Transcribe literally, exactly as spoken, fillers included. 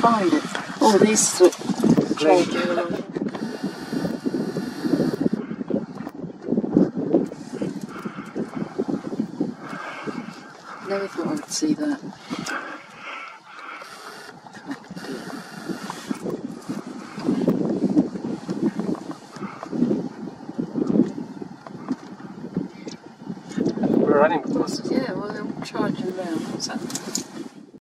find it. Oh, these charging along. Never thought I would see that. We're running because. Yeah, well, they're charging around. What's that?